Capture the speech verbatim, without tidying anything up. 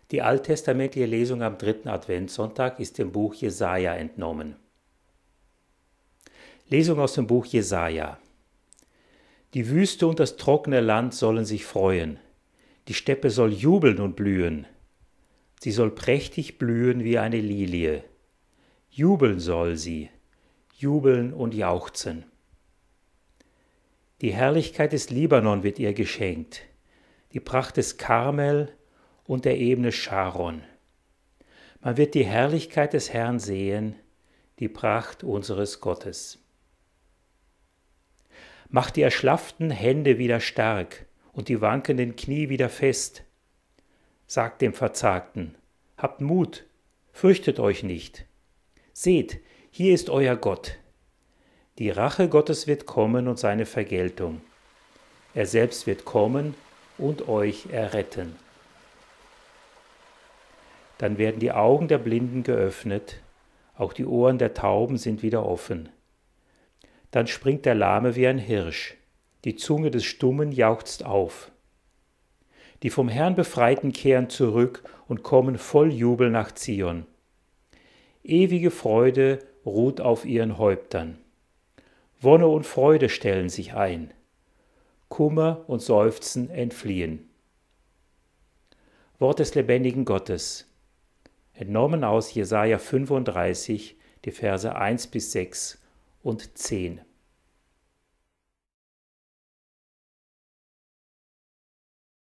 Die alttestamentliche Lesung am dritten Adventssonntag ist dem Buch Jesaja entnommen. Lesung aus dem Buch Jesaja. Die Wüste und das trockene Land sollen sich freuen. Die Steppe soll jubeln und blühen. Sie soll prächtig blühen wie eine Lilie. Jubeln soll sie, jubeln und jauchzen. Die Herrlichkeit des Libanon wird ihr geschenkt, die Pracht des Karmel und der Ebene Scharon. Man wird die Herrlichkeit des Herrn sehen, die Pracht unseres Gottes. Macht die erschlafften Hände wieder stark und die wankenden Knie wieder fest. Sagt dem Verzagten, habt Mut, fürchtet euch nicht. Seht, hier ist euer Gott. Die Rache Gottes wird kommen und seine Vergeltung. Er selbst wird kommen und euch erretten. Dann werden die Augen der Blinden geöffnet, auch die Ohren der Tauben sind wieder offen. Dann springt der Lahme wie ein Hirsch, die Zunge des Stummen jauchzt auf. Die vom Herrn Befreiten kehren zurück und kommen voll Jubel nach Zion. Ewige Freude ruht auf ihren Häuptern. Wonne und Freude stellen sich ein. Kummer und Seufzen entfliehen. Wort des lebendigen Gottes. Entnommen aus Jesaja fünfunddreißig, die Verse eins bis sechs und zehn.